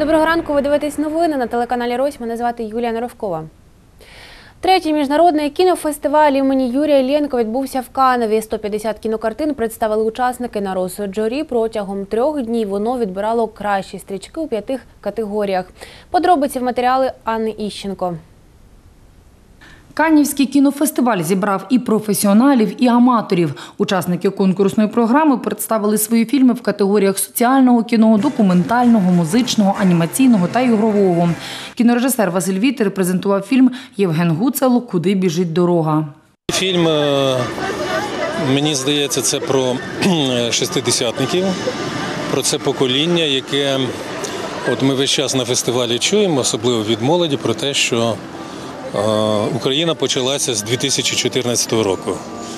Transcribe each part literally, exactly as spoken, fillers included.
Доброго ранку, ви дивитесь новини на телеканалі Рось. Мене звати Юлія Норовкова. Третій міжнародний кінофестиваль імені Юрія Іллєнка відбувся в Каневі. сто п'ятдесят кінокартин представили учасники на розсуд журі. Протягом трьох днів воно відбирало кращі стрічки у п'яти категоріях. Подробиці в матеріалі Анни Іщенко. Каннівський кінофестиваль зібрав і професіоналів, і аматорів. Учасники конкурсної програми представили свої фільми в категоріях соціального кіно, документального, музичного, анімаційного та ігрового. Кінорежисер Василь Вітер презентував фільм «Євген Гуцел. Куди біжить дорога». Фільм, мені здається, це про шестидесятників, про це покоління, яке от ми весь час на фестивалі чуємо, особливо від молоді, про те, що Україна почалася з дві тисячі чотирнадцятого року.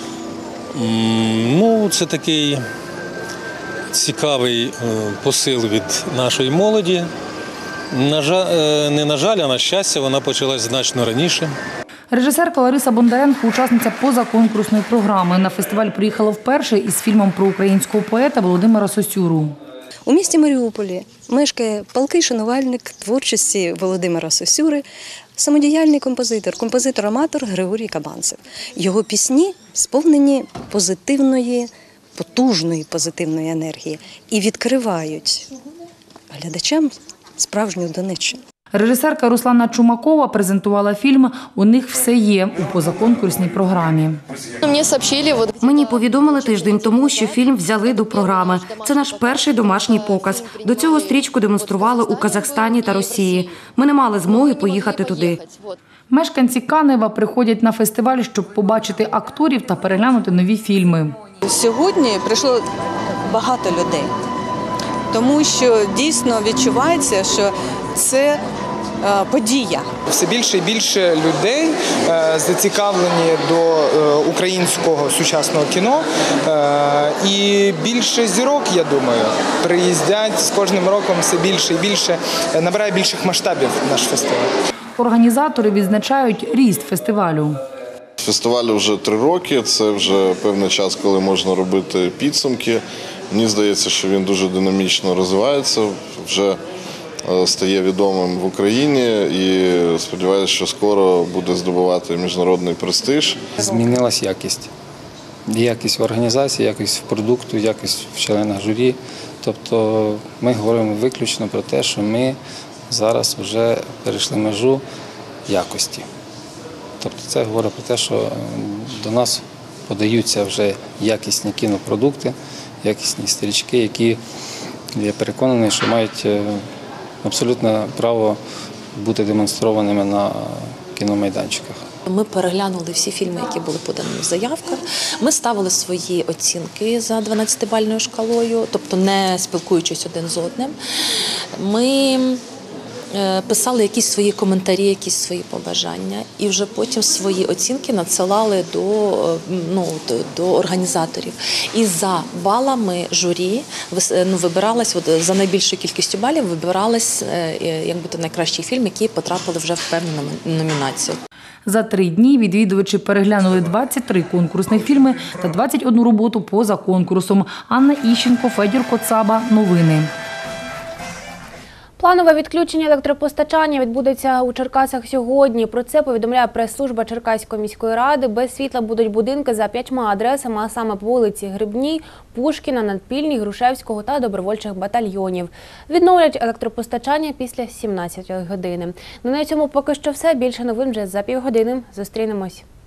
Ну, це такий цікавий посил від нашої молоді. На жаль, не на жаль, а на щастя, вона почалась значно раніше. Режисерка Лариса Бондаренко – учасниця позаконкурсної програми. На фестиваль приїхала вперше із фільмом про українського поета Володимира Сосюру. У місті Маріуполі мешкає палкий шанувальник творчості Володимира Сосюри, самодіяльний композитор, композитор-аматор Григорій Кабанцев. Його пісні сповнені позитивної, потужної позитивної енергії і відкривають глядачам справжню Донеччину. Режисерка Руслана Чумакова презентувала фільм «У них все є» у позаконкурсній програмі. Мені повідомили тиждень тому, що фільм взяли до програми. Це наш перший домашній показ. До цього стрічку демонстрували у Казахстані та Росії. Ми не мали змоги поїхати туди. Мешканці Канева приходять на фестиваль, щоб побачити акторів та переглянути нові фільми. Сьогодні прийшло багато людей, тому що дійсно відчувається, що це подія. Все більше і більше людей зацікавлені до українського сучасного кіно. І більше зірок, я думаю, приїздять з кожним роком все більше і більше, набирає більших масштабів наш фестиваль. Організатори відзначають ріст фестивалю. Фестивалю вже три роки, це вже певний час, коли можна робити підсумки. Мені здається, що він дуже динамічно розвивається, вже стає відомим в Україні і сподіваюся, що скоро буде здобувати міжнародний престиж. Змінилась якість. Якість в організації, якість в продукту, якість в членах журі. Тобто ми говоримо виключно про те, що ми зараз вже перейшли межу якості. Тобто це говорить про те, що до нас подаються вже якісні кінопродукти, якісні стрічки, які, я переконаний, що мають абсолютно право бути демонстрованими на кіномайданчиках. Ми переглянули всі фільми, які були подані в заявках. Ми ставили свої оцінки за дванадцятибальною шкалою, тобто не спілкуючись один з одним. Ми писали якісь свої коментарі, якісь свої побажання, і вже потім свої оцінки надсилали до, ну, до, до організаторів. І за балами журі ну, вибиралась, от, за найбільшою кількістю балів вибирались якби, то найкращий фільм, які потрапили вже в певну номінацію. За три дні відвідувачі переглянули двадцять три конкурсних фільми та двадцять одну роботу поза конкурсом. Анна Іщенко, Федір Коцаба. Новини. Планове відключення електропостачання відбудеться у Черкасах сьогодні. Про це повідомляє прес-служба Черкаської міської ради. Без світла будуть будинки за п'ятьма адресами, а саме по вулиці Грибній, Пушкіна, Надпільній, Грушевського та добровольчих батальйонів. Відновлять електропостачання після сімнадцятої години. Ну, на цьому поки що все. Більше новин вже за півгодини. Зустрінемось.